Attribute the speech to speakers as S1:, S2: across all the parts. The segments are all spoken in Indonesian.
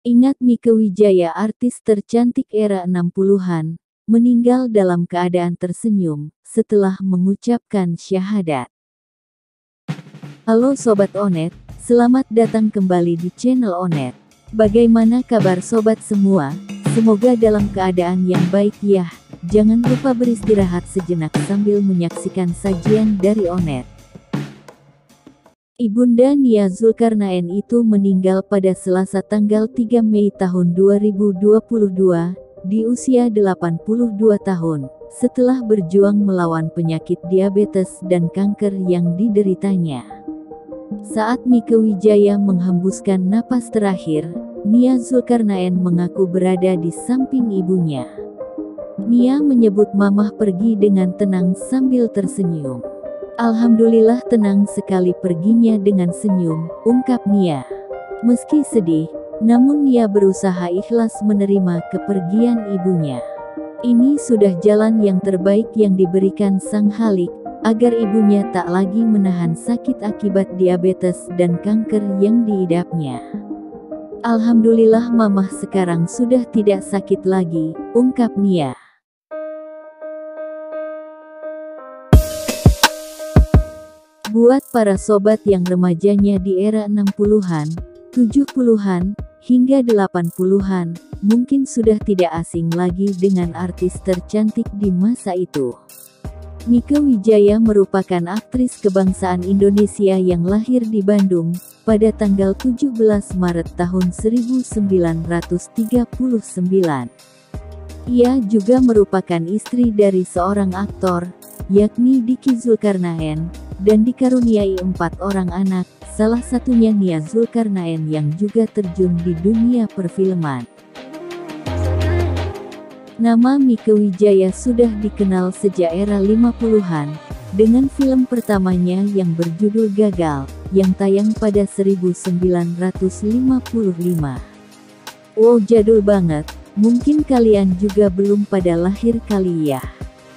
S1: Ingat Mieke Wijaya, artis tercantik era 60-an, meninggal dalam keadaan tersenyum, setelah mengucapkan syahadat. Halo Sobat Onet, selamat datang kembali di channel Onet. Bagaimana kabar sobat semua? Semoga dalam keadaan yang baik ya. Jangan lupa beristirahat sejenak sambil menyaksikan sajian dari Onet. Ibunda Nia Zulkarnaen itu meninggal pada Selasa tanggal 3 Mei tahun 2022, di usia 82 tahun, setelah berjuang melawan penyakit diabetes dan kanker yang dideritanya. Saat Mieke Wijaya menghembuskan napas terakhir, Nia Zulkarnaen mengaku berada di samping ibunya. Nia menyebut mamah pergi dengan tenang sambil tersenyum. Alhamdulillah tenang sekali perginya dengan senyum, ungkap Nia. Meski sedih, namun Nia berusaha ikhlas menerima kepergian ibunya. Ini sudah jalan yang terbaik yang diberikan Sang Khalik, agar ibunya tak lagi menahan sakit akibat diabetes dan kanker yang diidapnya. Alhamdulillah mamah sekarang sudah tidak sakit lagi, ungkap Nia. Buat para sobat yang remajanya di era 60-an, 70-an, hingga 80-an, mungkin sudah tidak asing lagi dengan artis tercantik di masa itu. Mieke Wijaya merupakan aktris kebangsaan Indonesia yang lahir di Bandung, pada tanggal 17 Maret tahun 1939. Ia juga merupakan istri dari seorang aktor, yakni Diki Zulkarnaen, dan dikaruniai 4 orang anak, salah satunya Nia Zulkarnaen yang juga terjun di dunia perfilman. Nama Mieke Wijaya sudah dikenal sejak era 50-an, dengan film pertamanya yang berjudul Gagal, yang tayang pada 1955. Wow, jadul banget, mungkin kalian juga belum pada lahir kali ya.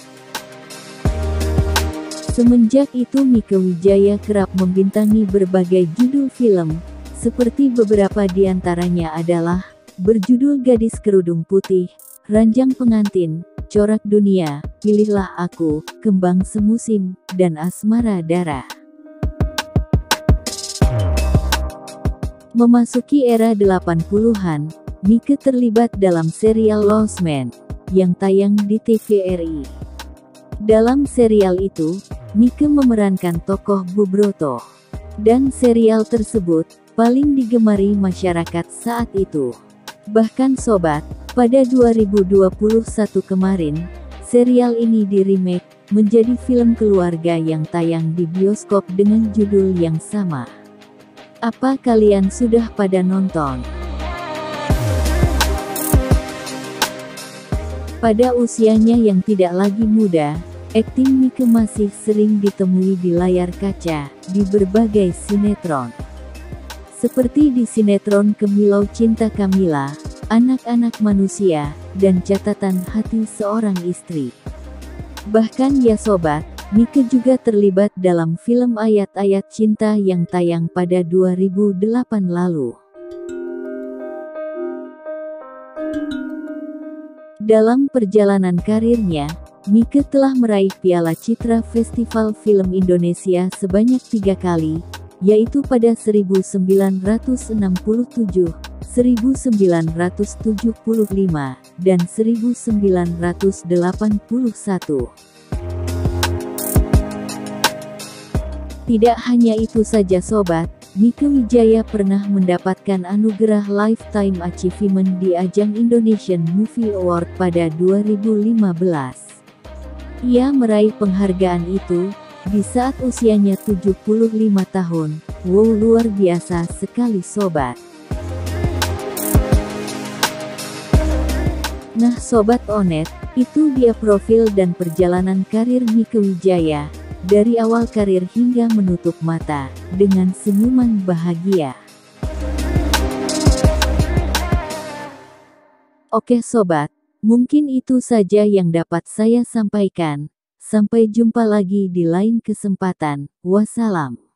S1: Semenjak itu Mieke Wijaya kerap membintangi berbagai judul film, seperti beberapa di antaranya adalah berjudul Gadis Kerudung Putih, Ranjang Pengantin, Corak Dunia, Pilihlah Aku, Kembang Semusim, dan Asmara Darah. Memasuki era 80-an, Mieke terlibat dalam serial Lost Man, yang tayang di TVRI. Dalam serial itu, Mieke memerankan tokoh Bu Broto. Dan serial tersebut paling digemari masyarakat saat itu. Bahkan sobat, pada 2021 kemarin, serial ini di-remake menjadi film keluarga yang tayang di bioskop dengan judul yang sama. Apa kalian sudah pada nonton? Pada usianya yang tidak lagi muda, akting Mieke masih sering ditemui di layar kaca, di berbagai sinetron. Seperti di sinetron Kemilau Cinta Kamila, Anak-anak Manusia, dan Catatan Hati Seorang Istri. Bahkan ya sobat, Mieke juga terlibat dalam film Ayat-Ayat Cinta yang tayang pada 2008 lalu. Dalam perjalanan karirnya, Mieke telah meraih Piala Citra Festival Film Indonesia sebanyak 3 kali, yaitu pada 1967, 1975, dan 1981. Tidak hanya itu saja sobat, Mieke Wijaya pernah mendapatkan anugerah Lifetime Achievement di ajang Indonesian Movie Award pada 2015. Ia meraih penghargaan itu di saat usianya 75 tahun. Wow, luar biasa sekali sobat. Nah sobat Onet, itu dia profil dan perjalanan karir Mieke Wijaya, dari awal karir hingga menutup mata, dengan senyuman bahagia. Oke sobat, mungkin itu saja yang dapat saya sampaikan. Sampai jumpa lagi di lain kesempatan. Wassalam.